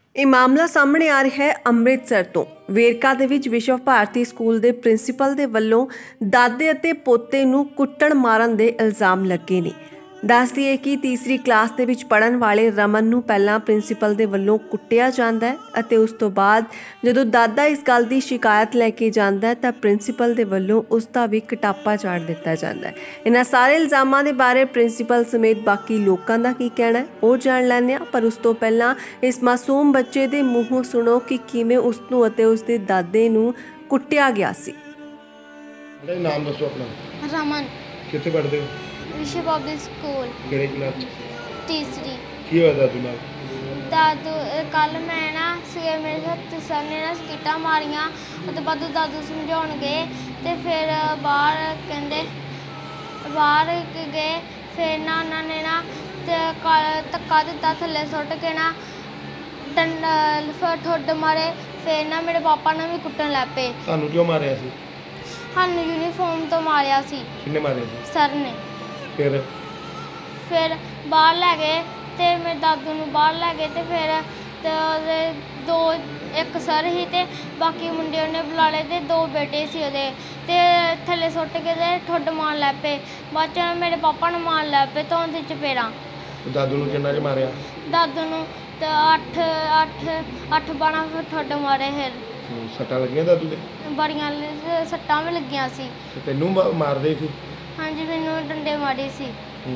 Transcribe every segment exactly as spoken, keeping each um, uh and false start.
ਇਹ ਮਾਮਲਾ ਸਾਹਮਣੇ ਆ ਰਿਹਾ ਹੈ ਅੰਮ੍ਰਿਤਸਰ ਤੋਂ। ਵੇਰਕਾ ਦੇ ਵਿੱਚ ਵਿਸ਼ਵ ਭਾਰਤੀ ਸਕੂਲ ਦੇ ਪ੍ਰਿੰਸੀਪਲ ਦੇ ਵੱਲੋਂ ਦਾਦੇ ਅਤੇ ਪੋਤੇ ਨੂੰ ਕੁੱਟਣ ਮਾਰਨ ਦੇ ਇਲਜ਼ਾਮ ਲੱਗੇ ਨੇ। ਦੱਸ ਦਈਏ ਕਿ ਤੀਸਰੀ ਕਲਾਸ ਦੇ ਵਿੱਚ ਪੜ੍ਹਨ ਵਾਲੇ ਰਮਨ ਨੂੰ ਪਹਿਲਾਂ ਪ੍ਰਿੰਸੀਪਲ ਦੇ ਵੱਲੋਂ ਕੁੱਟਿਆ ਜਾਂਦਾ ਹੈ ਅਤੇ ਉਸ ਤੋਂ ਬਾਅਦ ਜਦੋਂ ਦਾਦਾ ਇਸ ਗੱਲ ਦੀ ਸ਼ਿਕਾਇਤ ਲੈ ਕੇ ਜਾਂਦਾ ਹੈ ਤਾਂ ਪ੍ਰਿੰਸੀਪਲ ਦੇ ਵੱਲੋਂ ਉਸ ਦਾ ਵੀ ਕਟਾਪਾ ਚਾੜ ਦਿੱਤਾ ਜਾਂਦਾ ਹੈ। ਇਹਨਾਂ ਸਾਰੇ ਇਲਜ਼ਾਮਾਂ ਦੇ ਬਾਰੇ ਪ੍ਰਿੰਸੀਪਲ ਸਮੇਤ ਬਾਕੀ ਲੋਕਾਂ ਦਾ ਕੀ ਕਹਿਣਾ ਹੈ ਉਹ ਜਾਣ ਲੈਂਦੇ ਹਾਂ, ਪਰ ਉਸ ਤੋਂ ਪਹਿਲਾਂ ਇਸ ਮਾਸੂਮ ਬੱਚੇ ਦੇ ਮੂੰਹੋਂ ਸੁਣੋ ਕਿ ਕਿਵੇਂ ਉਸ ਨੂੰ ਅਤੇ ਉਸ ਦੇ ਦਾਦੇ ਨੂੰ ਕੁੱਟਿਆ ਗਿਆ ਸੀ। ਨਾਮ ਦੱਸੋ ਆਪਣਾ। ਰਮਨ। ਕਿੱਥੇ ਪੜ੍ਹਦੇ ਹੋ? ਵਿਸ਼ਵ ਪਬਲਿਕ ਸਕੂਲ। ਕਿਹੜੀ ਕਲਾਸ? तीसरी। ਕੀ ਹੋਇਆ ਦਾਦੂ ਨਾਲ? दादू कल मैं ना मेरे हत्थ सर ने ना स्किटा मारियां तो बाद दादू समझाउण गए तो फिर बाहर कहंदे बाहर गए फिर ना उन्होंने ना धक्का दिता थल्ले सुट के ना डंडा ठुड मारे फिर ना मेरे पापा ने भी कुट्टन लग पे। ਤੁਹਾਨੂੰ ਕਿਉਂ ਮਾਰਿਆ ਸੀ? ਸਾਨੂੰ यूनीफॉर्म तो मारिया सी। ਕਿੰਨੇ ਮਾਰਿਆ ਸੀ? सर ने। फिर फिर बाहर लै गए तो मेरे दादू नूं बाहर लै गए तो फिर ते दो एक सर ही ते बाकी मुंडे उन्हें बुला ले ते दो बेटे सी ओहदे ते थल्ले सुट के ते ठुड मार लै पे। बाद च मेरे पापा ने मार लै पे धौन दी चपेड़ा। दादू नूं किन्ना च मारिया? दादू नूं ते अठ अठ अठ बारह ठुड मारे। फिर सट्टां लगियां दादू दे? बड़ियां सट्टां भी लगियां सी। ते तैनूं मारदे सी? हाँ जी, मैनूं डंडे मारे सी।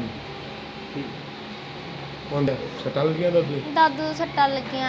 ਹੁਣ ਸੱਟਾਂ ਲੱਗੀਆਂ ਦਾਦੂ? दादू सट्टां लगियां।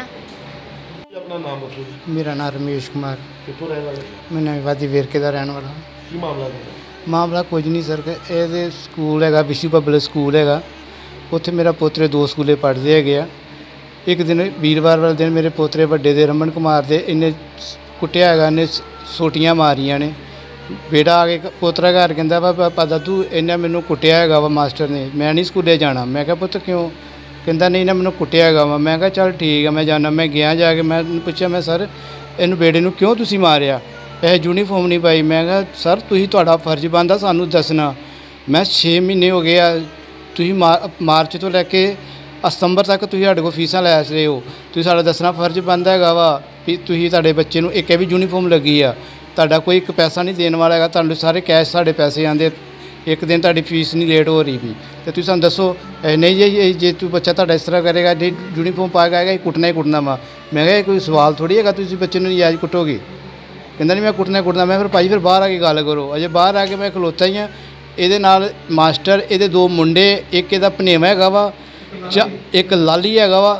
ਆਪਣਾ ਨਾਮ ਦੱਸੋ। मेरा नाम रमेश कुमार। ਕਿੱਥੋਂ ਰਹਿਣ ਵਾਲੇ? मैं नवी वादी वेरके का रहने वाला। ਕੀ ਮਾਮਲਾ ਹੈ? मामला कुछ नहीं सर, ये स्कूल है विश्व पब्लिक स्कूल है, उत्थे मेरा पोतरे दो स्कूले पढ़ते है। एक दिन वीरवार वाले दिन मेरे पोतरे बड़े दे रमन कुमार दे इन्हें कुटिया है, इन्हें सोटियाँ मारिया ने। बेटा आ के पोतरा घर कहता वा पापा दादू इन्हें मैनू कुटिया है वा मास्टर ने, मैं नहीं स्कूले जाना। मैं क्या पुत्त क्यों? कहता नहीं इन्हें मैनू कुटिया है वा। मैं क्या चल ठीक है मैं जाना। मैं गया जाके मैं पूछा मैं सर इनू बेटे नू क्यों तुसी मारिया? ਇਹ यूनीफॉर्म नहीं पाई। मैं कहा सर तुही तुहाडा फर्ज बनता सानू दसना। मैं छे महीने हो गए तुही मार मार्च तो लैके सितंबर तक तुही साडे कोल फीसां लै रहे हो, तुही साडा दसना फर्ज बनता हैगा वा भी तुही तुहाडे बच्चे नू एक भी यूनीफॉर्म लगी आ, तुहाडा कोई एक पैसा नहीं देने वाला हैगा, तुहानू सारे कैश साडे पैसे आंदे, एक दिन तुहाडी फीस नहीं लेट हो रही भी तो तुसीं सानू दसो नहीं जे जे तू बच्चा तुहाडा इस तरह करेगा नहीं यूनीफॉर्म पा के आएगा कुटना ही कुटना वा। मैं कहा कोई सवाल थोड़ी हैगा तुसीं बच्चे नू नजायज़ कुटोगे। कहता नहीं मैं कुटना कुटना। मैं फिर भाई फिर बाहर आके गल करो। अजे बाहर आके मैं खलोता ही हाँ, ये मास्टर ये दो मुंडे एक इहदा भनेवा हैगा वा च एक लाली हैगा वा,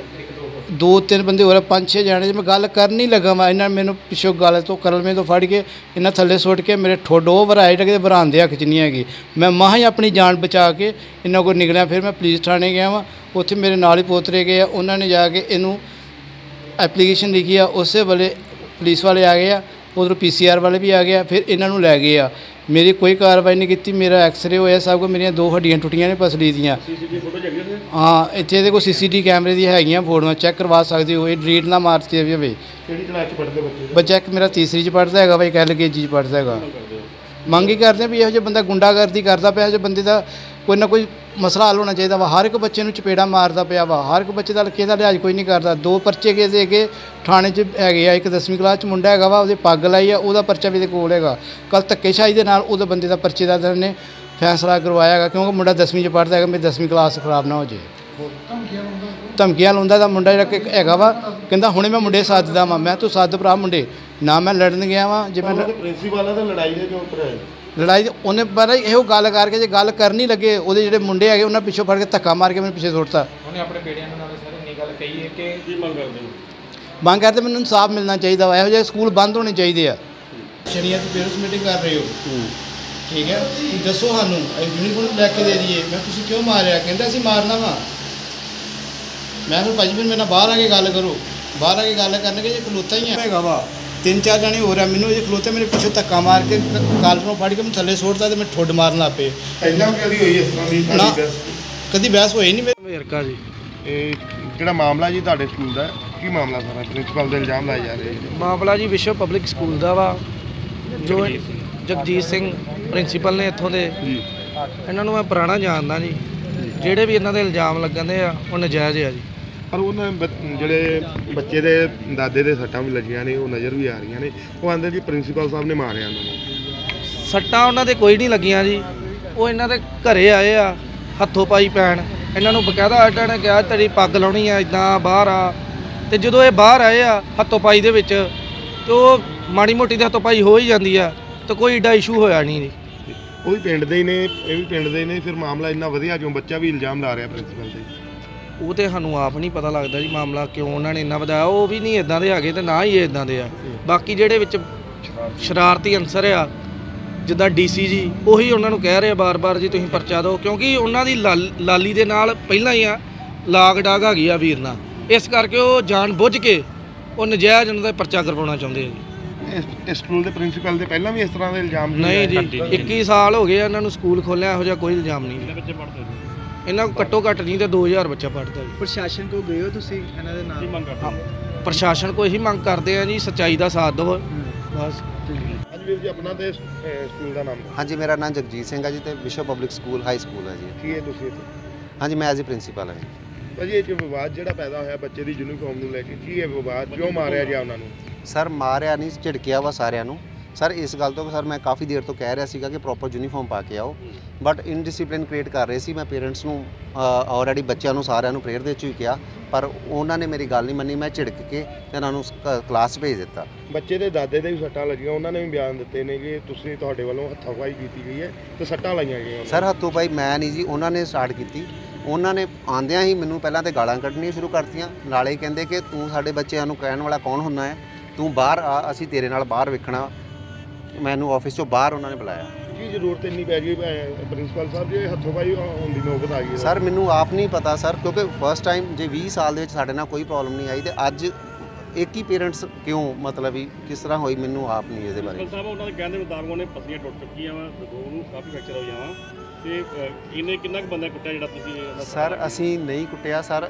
दो तीन बंदे हो रहे पाँच छे जाने। मैं गल कर नहीं लगा वा इन्हें मैनू पिछों गल तो करलमे तो फड़ के इन्हें थल्ले सुट के मेरे ठोड वो वराए टके बरान दे हक च नहीं हैगी। मैं मां ही अपनी जान बचा के इन्हों को निकलिया। फिर मैं पुलिस थाने गया वा, उत्थे मेरे नाल ही पोतरे गए, उन्होंने जाके इनू एप्लीकेशन लिखी आ। उस वेले पुलिस वाले आ गए, उधर पी सी आर वाले भी आ गया, फिर इन्हों लै गए आ। मेरी कोई कार्रवाई नहीं की। मेरा एक्सरे होया सब को, मेरिया दो हड्डियाँ टुटियां ने पसली दियाँ। हाँ इतने ये कोई सी सी टी कैमरे दी हैगियां फोटोआं चैक करवा सकते हो, ये डिलीट ना मारते हो। बच्चा एक मेरा तीसरी च पढ़ता है, एक एल के जी च पढ़ता है। मंग ही करते भी यहो बंदा गुंडागर्दी करता पाया, जो बंदे का कोई ना कोई मसला हल होना चाहिए वा। हर एक बच्चे नूं चपेड़ा मारता पाया वा, हर एक बच्चे का किसी लिहाज कोई नहीं करता। दो परचे के दे के थाने च है, एक दसवीं क्लास च मुंडा है वा, उसदी पग लाई है, उसदा परचा भी कोल है। कल धक्केशाही के नाल उस बंदे का परचे का ने फैसला करवाया है, क्योंकि मुंडा दसवीं च पढ़ता है, मेरी दसवीं क्लास खराब ना हो जाए। धमकियां लाउंदा दा मुंडा हैगा वा, कहंदा हुणे मैं मुंडे सददा वा। मैं तू सद भरा मुंडे ना, मैं लड़न गया वा। जे मैं प्रिंसीपल है लड़ाई दे क्यों कराई? लड़ाई उन्हें पर यो गल करके जो गल कर नहीं लगे, वो जो मुंडे है उन्हें पिछों फड़ के धक्का मार के मैंने पिछे सुट्टा। मांग करते मैंने इंसाफ मिलना चाहिए, यहो जिहे स्कूल बंद होने चाहिए। शनिया तो पेरेंट्स मीटिंग कर रहे हो, ठीक है दसो सानू यूनीफॉर्म लैके दे दिए। मैं तुसीं क्यों मारिया? कहता असीं मारना वा। मैं फिर भाजी फिर मेरे बाहर आके गल करो। बाहर आके गल करने के खलोता ही है वा, तीन चार जने हो रहा मैंने खलोते मेरे पिछले धक्का मार के कालरों फड़ के मैं थले सुटता तो मैं ठुड मारन लग पे। ना कभी बहस होई नहीं। मेरे वेरका जी ਜਿਹੜਾ ਮਾਮਲਾ ਜੀ ਤੁਹਾਡੇ ਸਕੂਲ ਦਾ ਕੀ ਮਾਮਲਾ ਸਾਰਾ ਪ੍ਰਿੰਸੀਪਲ ਦੇ ਇਲਜ਼ਾਮ ਲਾਏ ਜਾ ਰਹੇ? ਮਾਮਲਾ ਜੀ ਵਿਸ਼ਵ ਪਬਲਿਕ ਸਕੂਲ ਦਾ ਵਾ, ਜੋ ਜਗਜੀਤ ਸਿੰਘ ਪ੍ਰਿੰਸੀਪਲ ਨੇ ਇੱਥੋਂ ਦੇ। ਇਹਨਾਂ ਨੂੰ ਮੈਂ ਪੁਰਾਣਾ ਜਾਣਦਾ ਜੀ, ਜਿਹੜੇ ਵੀ ਇਹਨਾਂ ਦੇ ਇਲਜ਼ਾਮ ਲੱਗਣ ਦੇ ਆ ਉਹ ਨਜਾਇਜ਼ ਆ ਜੀ। ਪਰ ਉਹਨਾਂ ਬ- ਜਿਹੜੇ ਬੱਚੇ ਦੇ ਦਾਦੇ ਦੇ ਸੱਟਾਂ ਵੀ ਲੱਗੀਆਂ ਨੇ, ਉਹ ਨਜ਼ਰ ਵੀ ਆ ਰਹੀਆਂ ਨੇ। ਉਹ ਆਂਦੇ ਜੀ ਪ੍ਰਿੰਸੀਪਲ ਸਾਹਿਬ ਨੇ ਮਾਰਿਆ ਉਹਨਾਂ ਨੂੰ। ਸੱਟਾਂ ਉਹਨਾਂ ਦੇ ਕੋਈ ਨਹੀਂ ਲੱਗੀਆਂ ਜੀ। ਉਹ ਇਹਨਾਂ ਦੇ ਘਰੇ ਆਏ ਆ ਹੱਥੋਂ ਪਾਈ ਪੈਣ, ਇਹਨਾਂ ਨੂੰ ਬਕਾਇਦਾ ਅੱਡਾ ਨੇ ਕਿਹਾ ਤੇਰੀ ਪੱਗ ਲਾਉਣੀ ਆ, ਇਦਾਂ ਬਾਹਰ ਆ। ਤੇ ਜਦੋਂ ਇਹ ਬਾਹਰ ਆਏ ਆ ਹੱਥੋਂ ਪਾਈ ਦੇ ਵਿੱਚ, ਤੇ ਉਹ ਮਾੜੀ ਮੋਟੀ ਦੇ ਹੱਥੋਂ ਪਾਈ ਹੋ ਹੀ ਜਾਂਦੀ ਆ, ਤੇ ਕੋਈ ਏਡਾ ਇਸ਼ੂ ਹੋਇਆ ਨਹੀਂ ਜੀ। ਉਹ ਵੀ ਪਿੰਡ ਦੇ ਹੀ ਨੇ, ਇਹ ਵੀ ਪਿੰਡ ਦੇ ਹੀ ਨੇ, ਫਿਰ ਮਾਮਲਾ ਇੰਨਾ ਵਧੀਆ ਕਿਉਂ? ਬੱਚਾ ਵੀ ਇਲਜ਼ਾਮ ਲਾ ਰਿਹਾ ਪ੍ਰਿੰਸੀਪਲ ਤੇ। ਉਹ ਤੇ ਸਾਨੂੰ ਆਪ ਨਹੀਂ ਪਤਾ ਲੱਗਦਾ ਜੀ ਮਾਮਲਾ ਕਿਉਂ ਉਹਨਾਂ ਨੇ ਇੰਨਾ ਵਧਾਇਆ। ਉਹ ਵੀ ਨਹੀਂ ਇਦਾਂ ਦੇ ਹੈਗੇ ਤੇ ਨਾ ਹੀ ਇਹ ਇਦਾਂ ਦੇ ਆ। ਬਾਕੀ ਜਿਹੜੇ ਵਿੱਚ ਸ਼ਰਾਰਤੀ ਅਨਸਰ ਆ ਜਿੱਦਾਂ ਡੀਸੀ ਜੀ, ਉਹੀ ਉਹਨਾਂ ਨੂੰ ਕਹਿ ਰਹੇ ਆ ਬਾਰ-ਬਾਰ ਜੀ ਤੁਸੀਂ ਪਰਚਾ ਦਿਓ, ਕਿਉਂਕਿ ਉਹਨਾਂ ਦੀ ਲਾਲ- ਲਾਲੀ ਦੇ ਨਾਲ ਪਹਿਲਾਂ ਹੀ ਆ ਲਾਗ ਡਾਗ ਹੈਗੀ ਆ ਵੀਰ ਨਾਲ, ਇਸ ਕਰਕੇ ਉਹ ਜਾਣ ਬੁੱਝ ਕੇ ਉਹ ਨਜਾਇਜ਼ ਉਹਨਾਂ ਦਾ ਪਰਚਾ ਕਰਵਾਉਣਾ ਚਾਹੁੰਦੇ ਆ ਜੀ। ਇਸ ਇਸ ਸਕੂਲ ਦੇ ਪ੍ਰਿੰਸੀਪਲ ਦੇ ਪਹਿਲਾਂ ਵੀ ਇਸ ਤਰ੍ਹਾਂ ਦੇ ਇਲਜ਼ਾਮ ਨਹੀਂ ਜੀ, ਇੱਕੀ ਸਾਲ ਹੋ ਗਏ ਆ ਇਹਨਾਂ ਨੂੰ ਸਕੂਲ ਖੋਲ੍ਹਿਆ, ਇਹੋ ਜਿਹਾ ਕੋਈ ਇਲਜ਼ਾਮ ਨਹੀਂ। ਬੱਚੇ ਪੜ੍ਹਦੇ ਇਹਨਾਂ ਕੋਲ ਘੱਟੋ ਘੱਟ ਨਹੀਂ ਤੇ ਦੋ ਹਜ਼ਾਰ ਬੱਚਾ ਪੜ੍ਹਦਾ ਜੀ। ਪ੍ਰਸ਼ਾਸਨ ਕੋਲ ਗਏ ਹੋ ਤੁਸੀਂ ਇਹਨਾਂ ਦੇ ਨਾਲ? ਮੰਗ ਕਰਦੇ ਪ੍ਰਸ਼ਾਸਨ ਕੋਲ ਇਹੀ ਮੰਗ ਕਰਦੇ ਆ ਜੀ, ਸੱਚਾਈ ਦਾ ਸਾਥ ਦਿਓ ਬਸ। ਹਾਂਜੀ ਵੀਰ ਜੀ, ਆਪਣਾ ਤੇ ਸਕੂਲ ਦਾ ਨਾਮ? ਹਾਂਜੀ, ਮੇਰਾ ਨਾਮ ਜਗਜੀਤ ਸਿੰਘ ਹੈ ਜੀ ਤੇ ਵਿਸ਼ਵ ਪਬਲਿਕ ਸਕੂਲ ਹਾਈ ਸਕੂਲ ਹੈ ਜੀ। ਕੀ ਹੈ ਤੁਸੀਂ ਇੱਥੇ? ਹਾਂਜੀ, ਮੈਂ ਐਜ਼ ਏ ਪ੍ਰਿੰਸੀਪਲ ਹਾਂ। ਭਾਜੀ ਇਹ ਜੋ ਵਿਵਾਦ ਜਿਹੜਾ ਪੈਦਾ ਹੋਇਆ ਬੱਚੇ ਦੀ ਯੂਨੀਫਾਰਮ ਨੂੰ ਲੈ ਕੇ, ਕੀ ਹੈ ਵਿਵਾਦ? ਕਿਉਂ ਮਾਰਿਆ ਗਿਆ ਉਹਨਾਂ ਨੂੰ? ਸਰ ਮਾਰਿਆ ਨਹੀਂ, ਝਿੜਕਿਆ ਵਾ ਸਾਰਿਆਂ ਨੂੰ। ਸਰ ਇਸ ਗੱਲ ਤੋਂ ਸਰ ਮੈਂ ਕਾਫੀ ਦੇਰ ਤੋਂ ਕਹਿ ਰਿਹਾ ਸੀਗਾ ਕਿ ਪ੍ਰੋਪਰ ਯੂਨੀਫਾਰਮ ਪਾ ਕੇ ਆਓ, ਬਟ ਇਨਡਿਸਿਪਲਿਨ ਕ੍ਰੀਏਟ ਕਰ ਰਹੇ ਸੀ। ਮੈਂ ਪੇਰੈਂਟਸ ਨੂੰ ਆਲਰੇਡੀ ਬੱਚਿਆਂ ਨੂੰ ਸਾਰਿਆਂ ਨੂੰ ਪ੍ਰੇਅਰ ਦੇ ਚ ਵੀ ਕਿਹਾ, ਪਰ ਉਹਨਾਂ ਨੇ ਮੇਰੀ ਗੱਲ ਨਹੀਂ ਮੰਨੀ। ਮੈਂ ਝਿੜਕ ਕੇ ਇਹਨਾਂ ਨੂੰ ਕਲਾਸ ਭੇਜ ਦਿੱਤਾ। ਬੱਚੇ ਦੇ ਦਾਦੇ ਦੇ ਵੀ ਸੱਟਾਂ ਲੱਗੀਆਂ, ਉਹਨਾਂ ਨੇ ਵੀ ਬਿਆਨ ਦਿੱਤੇ ਨੇ ਕਿ ਤੁਸੀਂ ਤੁਹਾਡੇ ਵੱਲੋਂ ਹੱਥਾਂਬਾਈ ਕੀਤੀ ਗਈ ਹੈ ਤੇ ਸੱਟਾਂ ਲਾਈਆਂ ਗਈਆਂ। ਸਰ ਹੱਥੋਂ ਪਾਈ ਮੈਂ ਨਹੀਂ ਜੀ, ਉਹਨਾਂ ਨੇ ਸਟਾਰਟ ਕੀਤੀ। ਉਹਨਾਂ ਨੇ ਆਉਂਦਿਆਂ ਹੀ ਮੈਨੂੰ ਪਹਿਲਾਂ ਤੇ ਗਾਲਾਂ ਕੱਢਣੀਆਂ ਸ਼ੁਰੂ ਕਰਤੀਆਂ, ਨਾਲੇ ਕਹਿੰਦੇ ਕਿ ਤੂੰ ਸਾਡੇ ਬੱਚਿਆਂ ਨੂੰ ਕਹਿਣ ਵਾਲਾ ਕੌਣ ਹੁੰਦਾ ਹੈ, ਤੂੰ ਬਾਹਰ ਆ, ਅਸੀਂ ਤੇਰੇ ਨਾਲ ਬਾਹਰ ਵੇਖਣਾ। ਮੈਨੂੰ ਆਫਿਸ ਚੋਂ ਬਾਹਰ ਉਹਨਾਂ ਨੇ ਬੁਲਾਇਆ। ਕੀ ਜ਼ਰੂਰਤ ਇੰਨੀ ਪੈ ਗਈ ਪ੍ਰਿੰਸੀਪਲ ਸਾਹਿਬ ਜੀ, ਹੱਥੋਂ-ਪਾਈ ਹੋਣ ਦੀ ਨੌਬਤ ਆ ਗਈ? ਸਰ ਮੈਨੂੰ ਆਪ ਨਹੀਂ ਪਤਾ ਸਰ, ਕਿਉਂਕਿ ਫਸਟ ਟਾਈਮ ਜੇ ਵੀਹ ਸਾਲ ਦੇ ਵਿੱਚ ਸਾਡੇ ਨਾਲ ਕੋਈ ਪ੍ਰੋਬਲਮ ਨਹੀਂ ਆਈ ਤੇ ਅੱਜ ਇੱਕ ਹੀ ਪੇਰੈਂਟਸ ਕਿਉਂ ਮਤਲਬ ਵੀ ਕਿਸ ਤਰ੍ਹਾਂ ਹੋਈ, ਮੈਨੂੰ ਆਪ ਨਹੀਂ ਇਹਦੇ ਬਾਰੇ। ਸਾਹਿਬ ਉਹਨਾਂ ਦੇ ਕਹਿਣ ਦੇ ਮੁਤਾਬਕ ਉਹਨੇ ਪਸਲੀਆਂ ਟੁੱਟ ਚੁੱਕੀਆਂ ਵਾ, ਦੋ ਨੂੰ ਕਾਫੀ ਫ੍ਰੈਕਚਰ ਹੋ ਜਾਵਾ, ਤੇ ਇਹਨੇ ਕਿੰਨਾ ਕੁ ਬੰਦਾ ਕੁੱਟਿਆ ਜਿਹੜਾ ਤੁਸੀਂ? ਸਰ ਅਸੀਂ ਨਹੀਂ ਕੁੱਟਿਆ ਸਰ,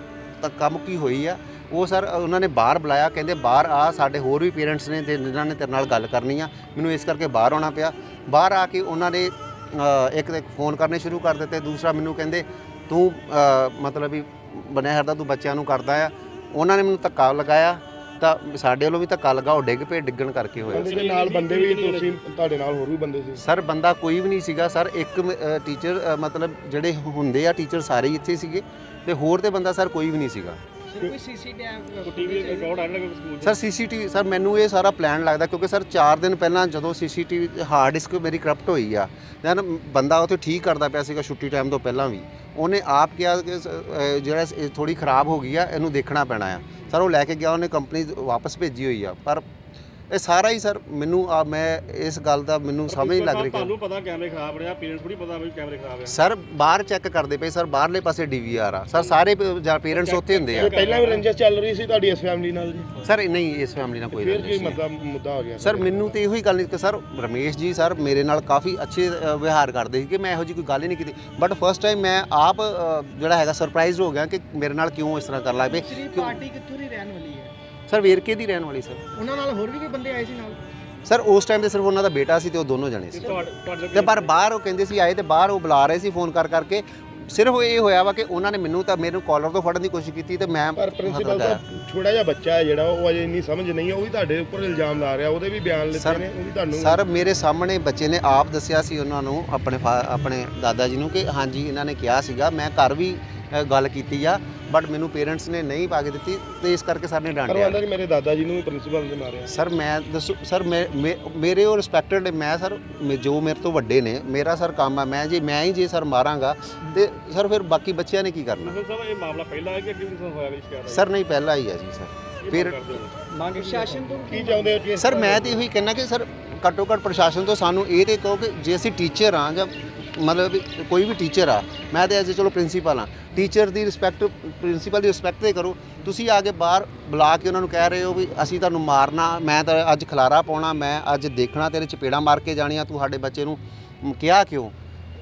ਧੱਕਾ ਮੁੱਕੀ ਹੋਈ ਆ। ਉਹ ਸਰ ਉਹਨਾਂ ਨੇ ਬਾਹਰ ਬੁਲਾਇਆ, ਕਹਿੰਦੇ ਬਾਹਰ ਆ, ਸਾਡੇ ਹੋਰ ਵੀ ਪੇਰੈਂਟਸ ਨੇ ਤੇ ਜਿਨ੍ਹਾਂ ਨੇ ਤੇਰੇ ਨਾਲ ਗੱਲ ਕਰਨੀ ਆ। ਮੈਨੂੰ ਇਸ ਕਰਕੇ ਬਾਹਰ ਆਉਣਾ ਪਿਆ। ਬਾਹਰ ਆ ਕੇ ਉਹਨਾਂ ਨੇ ਇੱਕ ਤੇ ਫੋਨ ਕਰਨੇ ਸ਼ੁਰੂ ਕਰ ਦਿੱਤੇ, ਦੂਸਰਾ ਮੈਨੂੰ ਕਹਿੰਦੇ ਤੂੰ ਮਤਲਬ ਵੀ ਬਣਿਆ ਹਰਦਾ ਤੂੰ ਬੱਚਿਆਂ ਨੂੰ ਕਰਦਾ ਆ। ਉਹਨਾਂ ਨੇ ਮੈਨੂੰ ਧੱਕਾ ਲਗਾਇਆ ਤਾਂ ਸਾਡੇ ਵੱਲੋਂ ਵੀ ਧੱਕਾ ਲੱਗਾ, ਉਹ ਡਿੱਗ ਪਏ, ਡਿੱਗਣ ਕਰਕੇ ਹੋਇਆ। ਉਹਦੇ ਨਾਲ ਬੰਦੇ ਵੀ ਤੁਸੀਂ, ਤੁਹਾਡੇ ਨਾਲ ਹੋਰ ਵੀ ਬੰਦੇ ਸੀ? ਸਰ ਬੰਦਾ ਕੋਈ ਵੀ ਨਹੀਂ ਸੀਗਾ ਸਰ, ਇੱਕ ਟੀਚਰ ਮਤਲਬ ਜਿਹੜੇ ਹੁੰਦੇ ਆ ਟੀਚਰ ਸਾਰੇ ਹੀ ਇੱਥੇ ਸੀਗੇ ਤੇ ਹੋਰ ਤੇ ਬੰਦਾ ਸਰ ਕੋਈ ਵੀ ਨਹੀਂ ਸੀਗਾ। ਕੋਈ ਸੀਸੀਟੀਵੀ ਰਿਕਾਰਡ ਆ ਰਿਹਾ ਸਕੂਲ ਸਰ ਸੀਸੀਟੀਵੀ ਸਰ ਮੈਨੂੰ ਇਹ ਸਾਰਾ ਪਲਾਨ ਲੱਗਦਾ, ਕਿਉਂਕਿ ਸਰ ਚਾਰ ਦਿਨ ਪਹਿਲਾਂ ਜਦੋਂ ਸੀਸੀਟੀਵੀ ਹਾਰਡ ਡਿਸਕ ਮੇਰੀ ਕਰਪਟ ਹੋਈ ਆ, ਦੈਨ ਬੰਦਾ ਉੱਥੇ ਠੀਕ ਕਰਦਾ ਪਿਆ ਸੀਗਾ ਛੁੱਟੀ ਟਾਈਮ ਤੋਂ ਪਹਿਲਾਂ ਵੀ। ਉਹਨੇ ਆਪ ਕਿਹਾ ਕਿ ਜਿਹੜਾ ਥੋੜੀ ਖਰਾਬ ਹੋ ਗਈ ਆ, ਇਹਨੂੰ ਦੇਖਣਾ ਪੈਣਾ ਆ। ਸਰ ਉਹ ਲੈ ਕੇ ਗਿਆ, ਉਹਨੇ ਕੰਪਨੀ ਵਾਪਸ ਭੇਜੀ ਹੋਈ ਆ। ਪਰ ਇਹ ਸਾਰਾ ਹੀ ਸਰ ਮੈਨੂੰ ਆ, ਮੈਂ ਇਸ ਗੱਲ ਦਾ ਮੈਨੂੰ ਸਮਝ ਨਹੀਂ ਲੱਗ ਰਹੀ। ਤੁਹਾਨੂੰ ਪਤਾ ਕੈਮਰੇ ਖਰਾਬ ਰਿਹਾ, ਪੇਰੈਂਟਸ ਨੂੰ ਪਤਾ ਵੀ ਕੈਮਰੇ ਖਰਾਬ ਆ? ਸਰ ਬਾਹਰ ਚੈੱਕ ਕਰਦੇ ਪਏ ਸਰ, ਬਾਹਰਲੇ ਪਾਸੇ ਡੀਵੀਆਰ ਆ ਸਰ, ਸਾਰੇ ਪੇਰੈਂਟਸ ਉੱਥੇ ਹੁੰਦੇ ਆ। ਪਹਿਲਾਂ ਵੀ ਰੰਜਿਸ਼ ਚੱਲ ਰਹੀ ਸੀ ਤੁਹਾਡੀ ਇਸ ਫੈਮਿਲੀ ਨਾਲ ਜੀ? ਸਰ ਨਹੀਂ, ਇਸ ਫੈਮਿਲੀ ਨਾਲ ਕੋਈ ਫਿਰ ਰੰਜਿਸ਼ ਕੀ ਨਹੀਂ। ਮਤਲਬ ਮੁੱਦਾ ਹੋ ਗਿਆ? ਸਰ ਮੈਨੂੰ ਤੇ ਇਹੋ ਹੀ ਗੱਲ ਨਹੀਂ ਕਿ ਸਰ ਰਮੇਸ਼ ਜੀ ਸਰ ਮੇਰੇ ਨਾਲ ਕਾਫੀ ਅੱਛੇ ਅ, ਵਿਵਹਾਰ ਕਰਦੇ ਸੀ ਕਿ ਮੈਂ ਇਹੋ ਜਿਹੀ ਕੋਈ ਗੱਲ ਹੀ ਨਹੀਂ ਕੀਤੀ, ਬਟ ਫਸਟ ਟਾਈਮ ਮੈਂ ਆਪ ਅ, ਜਿਹੜਾ ਹੈਗਾ ਸਰਪ੍ਰਾਈਜ਼ ਹੋ ਗਿਆ ਕਿ ਮੇਰੇ ਨਾਲ ਕਿਉਂ ਇਸ ਤਰ੍ਹਾਂ ਕਰਨ ਲੱਗ ਪਏ। ਪਾਰਟੀ ਕਿੱਥੋਂ ਦੀ ਰਹਿਣ ਵਾਲੀ ਹੈ? ਸਰ ਵੇਰਕੇ ਦੀ ਰਹਿਣ ਵਾਲੀ ਸਰ। ਉਹਨਾਂ ਨਾਲ ਹੋਰ ਵੀ ਕੋਈ ਬੰਦੇ ਆਏ ਸੀ ਨਾਲ? ਸਰ ਉਸ ਟਾਈਮ ਤੇ ਸਿਰਫ ਉਹਨਾਂ ਦਾ ਬੇਟਾ ਸੀ ਤੇ ਉਹ ਦੋਨੋਂ ਜਣੇ ਸੀ ਤੇ ਪਰ ਬਾਹਰ ਉਹ ਕਹਿੰਦੇ ਸੀ ਆਏ ਤੇ ਬਾਹਰ ਉਹ ਬੁਲਾ ਰਹੇ ਸੀ ਫੋਨ ਕਰ ਕਰਕੇ। ਸਿਰਫ ਇਹ ਹੋਇਆ ਵਾ ਕਿ ਉਹਨਾਂ ਨੇ ਮੈਨੂੰ ਤਾਂ ਮੈਨੂੰ ਕਾਲਰ ਤੋਂ ਫੜਨ ਦੀ ਕੋਸ਼ਿਸ਼ ਕੀਤੀ ਤੇ ਮੈਂ ਪਰ ਪ੍ਰਿੰਸੀਪਲ ਦਾ ਛੋਟਾ ਜਿਹਾ ਬੱਚਾ ਹੈ ਜਿਹੜਾ, ਉਹ ਅਜੇ ਇੰਨੀ ਸਮਝ ਨਹੀਂ ਹੈ, ਉਹ ਵੀ ਤੁਹਾਡੇ ਉੱਪਰ ਇਲਜ਼ਾਮ ਲਾ ਰਿਹਾ, ਉਹਦੇ ਵੀ ਬਿਆਨ ਲਿੱਤੇ ਨੇ, ਉਹ ਵੀ ਤੁਹਾਨੂੰ? ਸਰ ਮੇਰੇ ਸਾਹਮਣੇ ਬੱਚੇ ਨੇ ਆਪ ਦੱਸਿਆ ਸੀ ਉਹਨਾਂ ਨੂੰ, ਆਪਣੇ ਆਪਣੇ ਦਾਦਾ ਜੀ ਨੂੰ, ਕਿ ਹਾਂਜੀ ਇਹਨਾਂ ਨੇ ਕਿਹਾ ਸੀਗਾ। ਮੈਂ ਘਰ ਵੀ ਗੱਲ ਕੀਤੀ ਆ, ਬਟ ਮੈਨੂੰ ਪੇਰੈਂਟਸ ਨੇ ਨਹੀਂ ਪਾ ਕੇ ਦਿੱਤੀ ਤੇ ਇਸ ਕਰਕੇ ਸਰ ਨੇ ਡਾਂਟਿਆ। ਪਰ ਮੇਰੇ ਦਾਦਾ ਜੀ ਨੂੰ ਵੀ ਪ੍ਰਿੰਸੀਪਲ ਨੇ ਮਾਰਿਆ। ਸਰ ਮੈਂ ਦੱਸੋ ਸਰ, ਮੈਂ ਮੇਰੇ ਉਹ ਰਿਸਪੈਕਟਡ ਮੈਂ ਸਰ, ਜੋ ਮੇਰੇ ਤੋਂ ਵੱਡੇ ਨੇ, ਮੇਰਾ ਸਰ ਕੰਮ ਆ, ਮੈਂ ਜੇ ਮੈਂ ਹੀ ਜੇ ਸਰ ਮਾਰਾਂਗਾ ਤੇ ਸਰ ਫਿਰ ਬਾਕੀ ਬੱਚਿਆਂ ਨੇ ਕੀ ਕਰਨਾ? ਸਰ ਇਹ ਮਾਮਲਾ ਪਹਿਲਾਂ ਹੈ ਕਿ ਅੱਗੇ ਵੀ ਹੋਇਆ ਵੀ ਸ਼ਿਕਾਇਤ? ਸਰ ਨਹੀਂ, ਪਹਿਲਾਂ ਹੀ ਹੈ ਜੀ ਸਰ। ਫਿਰ ਪ੍ਰਸ਼ਾਸਨ ਤੋਂ ਕੀ ਚਾਹੁੰਦੇ ਹੋ? ਸਰ ਮੈਂ ਤੇ ਇਹੀ ਕਹਿਣਾ ਕਿ ਸਰ ਘੱਟੋ ਘੱਟ ਪ੍ਰਸ਼ਾਸਨ ਤੋਂ ਸਾਨੂੰ ਇਹ ਤੇ ਕਹੋ ਕਿ ਜੇ ਅਸੀਂ ਟੀਚਰ ਹਾਂ ਜਾਂ ਮਤਲਬ ਕੋਈ ਵੀ ਟੀਚਰ ਆ, ਮੈਂ ਤਾਂ ਐਜ਼ ਚਲੋ ਪ੍ਰਿੰਸੀਪਲ ਹਾਂ, ਟੀਚਰ ਦੀ ਰਿਸਪੈਕਟ, ਪ੍ਰਿੰਸੀਪਲ ਦੀ ਰਿਸਪੈਕਟ ਤੇ ਕਰੋ। ਤੁਸੀਂ ਆ ਕੇ ਬਾਹਰ ਬੁਲਾ ਕੇ ਉਹਨਾਂ ਨੂੰ ਕਹਿ ਰਹੇ ਹੋ ਵੀ ਅਸੀਂ ਤੁਹਾਨੂੰ ਮਾਰਨਾ, ਮੈਂ ਤਾਂ ਅੱਜ ਖਲਾਰਾ ਪਾਉਣਾ, ਮੈਂ ਅੱਜ ਦੇਖਣਾ ਤੇਰੇ ਚਪੇੜਾ ਮਾਰ ਕੇ ਜਾਣੀਆਂ, ਤੂੰ ਸਾਡੇ ਬੱਚੇ ਨੂੰ ਕਿਹਾ ਕਿਉਂ?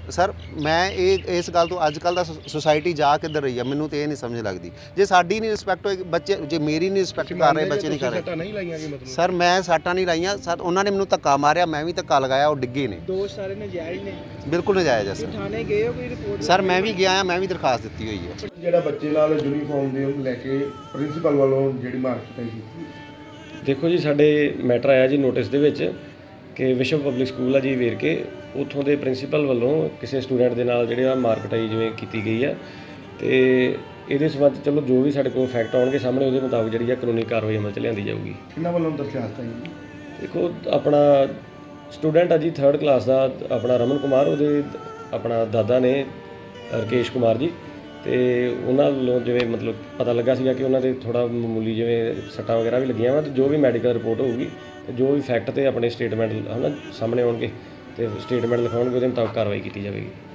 ਸਰ ਮੈਂ ਇਹ ਇਸ ਗੱਲ ਤੋਂ ਅੱਜ ਕੱਲ੍ਹ ਦਾ ਸੁਸਾਇਟੀ ਜਾ ਕਿੱਧਰ ਰਹੀ ਆ, ਮੈਨੂੰ ਤੇ ਇਹ ਨਹੀਂ ਸਮਝ ਲੱਗਦੀ। ਜੇ ਸਾਡੀ ਨਹੀਂ ਰਿਸਪੈਕਟ ਹੋਏਗੀ, ਬੱਚੇ ਜੇ ਮੇਰੀ ਨਹੀਂ ਰਿਸਪੈਕਟ ਕਰ ਰਹੇ, ਬੱਚੇ ਨਹੀਂ ਕਰ ਰਹੇ। ਸੱਟਾਂ ਨਹੀਂ ਲਾਈਆਂ ਜੀ ਮਤਲਬ? ਸਰ ਮੈਂ ਸੱਟਾਂ ਨਹੀਂ ਲਾਈਆਂ ਸਰ, ਉਹਨਾਂ ਨੇ ਮੈਨੂੰ ਧੱਕਾ ਮਾਰਿਆ, ਮੈਂ ਵੀ ਧੱਕਾ ਲਗਾਇਆ, ਉਹ ਡਿੱਗੇ ਨੇ। ਦੋਸ਼ ਸਾਰੇ ਨਜਾਇਜ਼ ਨੇ? ਬਿਲਕੁਲ ਨਜਾਇਜ਼ ਹੈ ਸਰ। ਥਾਣੇ ਗਏ ਹੋ ਕੋਈ ਰਿਪੋਰਟ? ਸਰ ਮੈਂ ਵੀ ਗਿਆ ਆ, ਮੈਂ ਵੀ ਦਰਖਾਸਤ ਦਿੱਤੀ ਹੋਈ ਹੈ। ਜਿਹੜਾ ਬੱਚੇ ਨਾਲ ਯੂਨੀਫਾਰਮ ਦੇ ਉਹਨੂੰ ਲੈ ਕੇ ਪ੍ਰਿੰਸੀਪਲ ਵੱਲੋਂ ਜਿਹੜੀ ਮਾਰਕੀਟ ਆਈ ਸੀ? ਦੇਖੋ ਜੀ, ਸਾਡੇ ਮੈਟਰ ਆਇਆ ਜੀ ਨੋਟਿਸ ਦੇ ਵਿੱਚ ਕਿ ਵਿਸ਼ਵ ਪਬਲਿਕ ਸਕੂਲ ਆ ਜੀ ਵੇਰਕੇ, ਉੱਥੋਂ ਦੇ ਪ੍ਰਿੰਸੀਪਲ ਵੱਲੋਂ ਕਿਸੇ ਸਟੂਡੈਂਟ ਦੇ ਨਾਲ ਜਿਹੜੇ ਆ ਮਾਰਕਟਾਈ ਜਿਵੇਂ ਕੀਤੀ ਗਈ ਆ, ਤੇ ਇਹਦੇ ਸੰਬੰਧ ਚਲੋ ਜੋ ਵੀ ਸਾਡੇ ਕੋਲ ਫੈਕਟ ਆਉਣਗੇ ਸਾਹਮਣੇ, ਉਹਦੇ ਮੁਤਾਬਕ ਜਿਹੜੀ ਆ ਕਾਨੂੰਨੀ ਕਾਰਵਾਈ ਅਮਲ 'ਚ ਲਿਆਂਦੀ ਜਾਊਗੀ। ਕਿਹਨਾਂ ਵੱਲੋਂ ਦਰਖਾਸਤ ਆਈ ਜੀ? ਦੇਖੋ ਆਪਣਾ ਸਟੂਡੈਂਟ ਆ ਜੀ ਥਰਡ ਕਲਾਸ ਦਾ ਆਪਣਾ ਰਮਨ ਕੁਮਾਰ, ਉਹਦੇ ਆਪਣਾ ਦਾਦਾ ਨੇ ਰਕੇਸ਼ ਕੁਮਾਰ ਜੀ, ਤੇ ਉਹਨਾਂ ਵੱਲੋਂ ਜਿਵੇਂ ਮਤਲਬ ਪਤਾ ਲੱਗਾ ਸੀਗਾ ਕਿ ਉਹਨਾਂ ਦੇ ਥੋੜ੍ਹਾ ਮਾਮੂਲੀ ਜਿਵੇਂ ਸੱਟਾਂ ਵਗੈਰਾ ਵੀ ਲੱਗੀਆਂ ਵਾ, ਤੇ ਜੋ ਵੀ ਮੈਡੀਕਲ ਰਿਪੋਰਟ ਹੋਊਗੀ ਤੇ ਜੋ ਵੀ ਫੈਕਟ ਤੇ ਆਪਣੇ ਸਟੇਟਮੈਂਟ ਹੈ ਨਾ ਸਾਹਮਣੇ ਆਉਣਗੇ ਤੇ ਸਟੇਟਮੈਂਟ ਲਿਖਾਉਣਗੇ, ਉਹਦੇ ਮੁਤਾਬਕ ਕਾਰਵਾਈ ਕੀਤੀ ਜਾਵੇਗੀ।